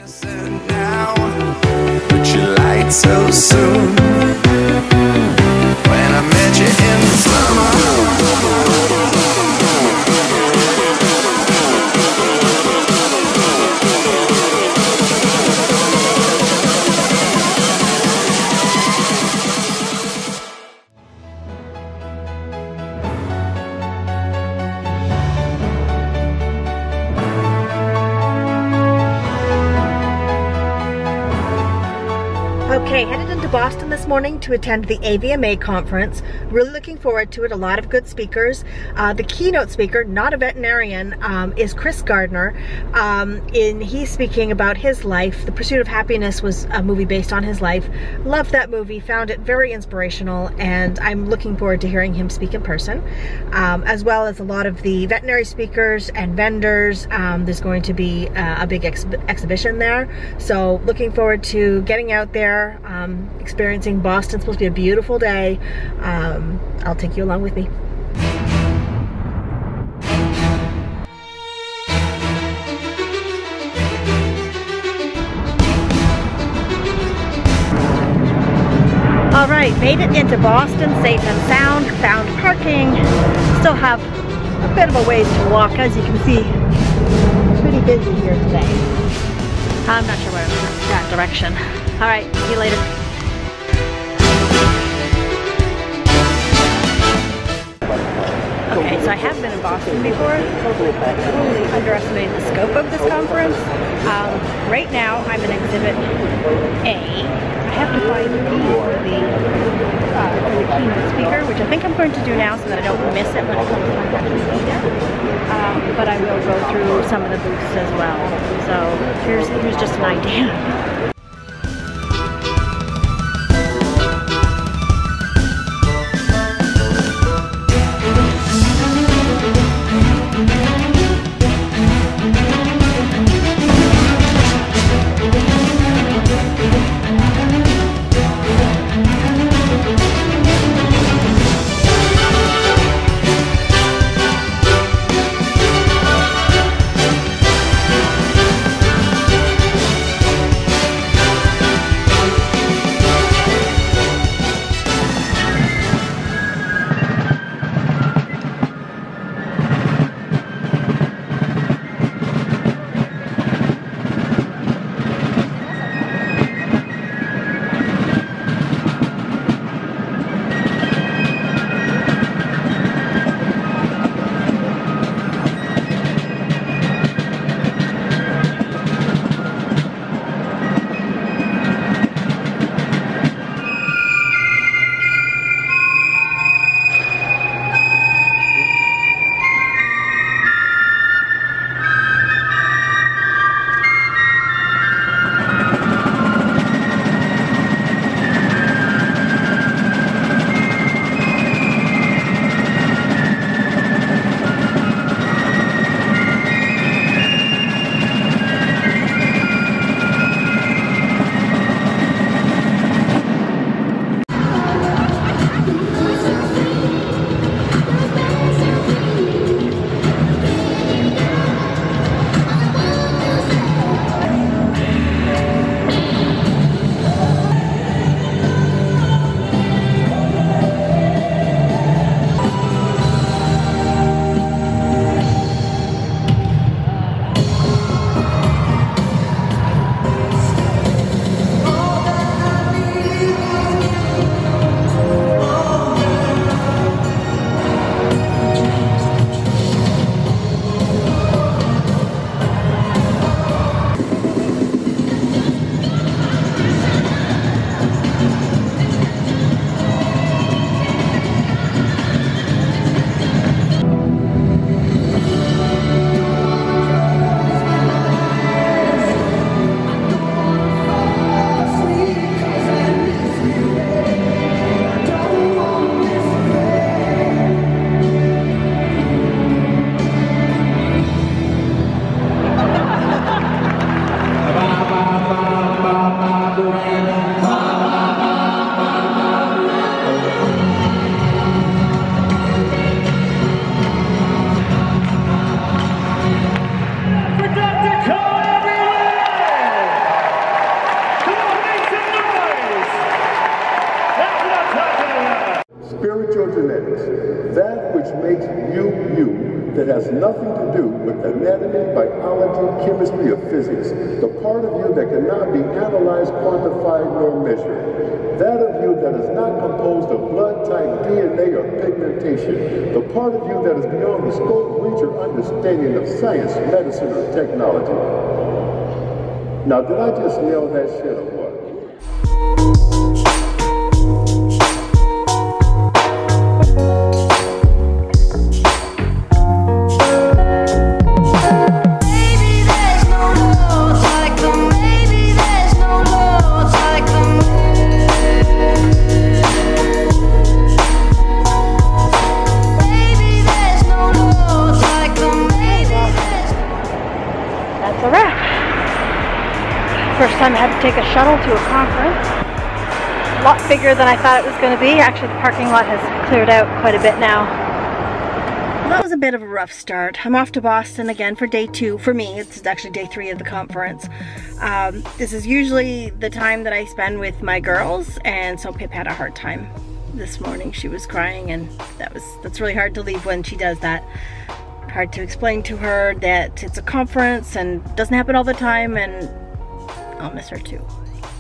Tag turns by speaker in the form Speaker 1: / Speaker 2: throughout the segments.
Speaker 1: Now, but you lied so soon when I met you in the summer.
Speaker 2: Okay, headed into Boston this morning to attend the AVMA conference. Really looking forward to it. A lot of good speakers. The keynote speaker, not a veterinarian, is Chris Gardner. He's speaking about his life. The Pursuit of Happyness was a movie based on his life. Loved that movie, found it very inspirational, and I'm looking forward to hearing him speak in person, as well as a lot of the veterinary speakers and vendors. There's going to be a big exhibition there, so looking forward to getting out there, experiencing Boston. It's supposed to be a beautiful day. I'll take you along with me. All right, made it into Boston safe and sound, found parking. Still have a bit of a ways to walk, as you can see. Pretty busy here today. I'm not sure where I'm going in that direction. All right, see you later. Okay, so I have been in Boston before. Totally underestimated the scope of this conference. Right now, I'm in Exhibit A. I have to find the key for the keynote speaker, which I think I'm going to do now so that I don't miss it when it comes time to actually be there. But I will go through some of the booths as well. So here's just an idea.
Speaker 3: awareness. That which makes you, you, that has nothing to do with anatomy, biology, chemistry, or physics. The part of you that cannot be analyzed, quantified, nor measured. That of you that is not composed of blood type, DNA, or pigmentation. The part of you that is beyond the scope, reach, or understanding of science, medicine, or technology. Now, did I just nail that shit or what?
Speaker 2: First time I had to take a shuttle to a conference. A lot bigger than I thought it was going to be. Actually, the parking lot has cleared out quite a bit now. Well, that was a bit of a rough start. I'm off to Boston again for day 2. For me, it's actually day 3 of the conference. This is usually the time that I spend with my girls, and so Pip had a hard time this morning. She was crying, and that's really hard to leave when she does that. Hard to explain to her that it's a conference and doesn't happen all the time, and I'll miss her too.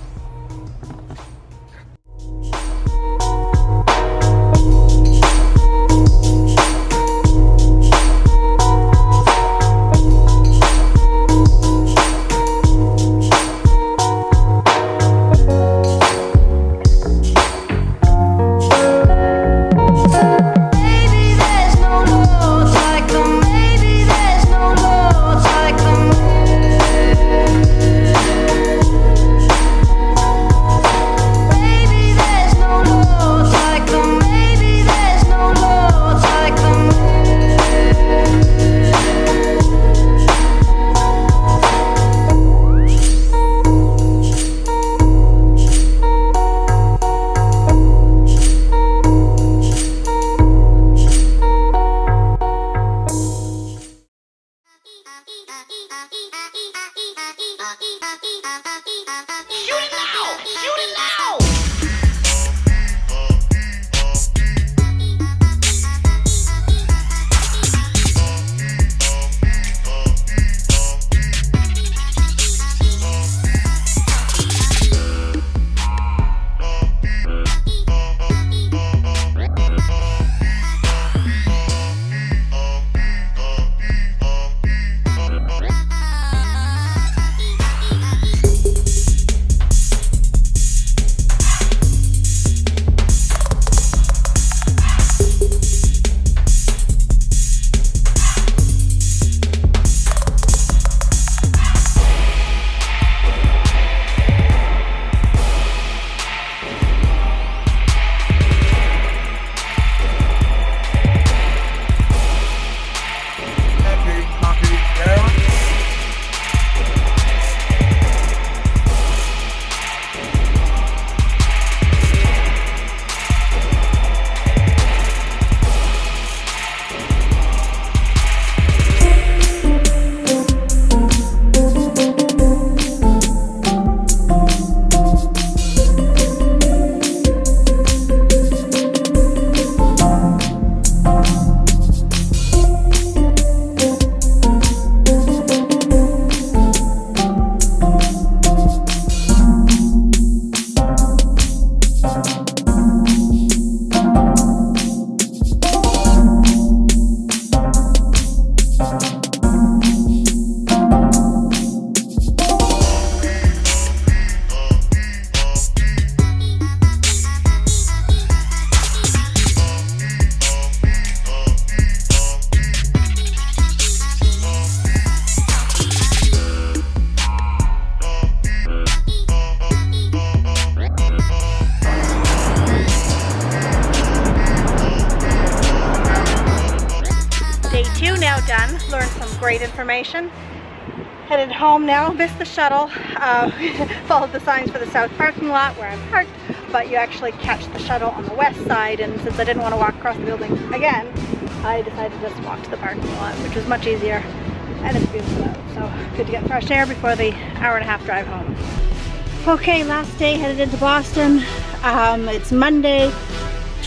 Speaker 2: Great information. Headed home now, missed the shuttle, followed the signs for the south parking lot where I'm parked, but you actually catch the shuttle on the west side, and since I didn't want to walk across the building again, I decided to just walk to the parking lot, which was much easier, and it's beautiful out, so good to get fresh air before the hour-and-a-half drive home. Okay, last day, headed into Boston. It's Monday.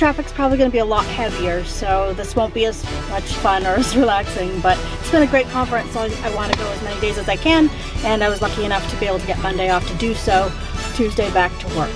Speaker 4: traffic's probably going to be a lot heavier, so this won't be as much fun or as relaxing, but it's been a great conference, so I want to go as many days as I can, and I was lucky enough to be able to get Monday off to do so. Tuesday back to work.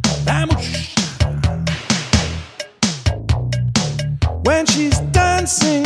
Speaker 5: When she's dancing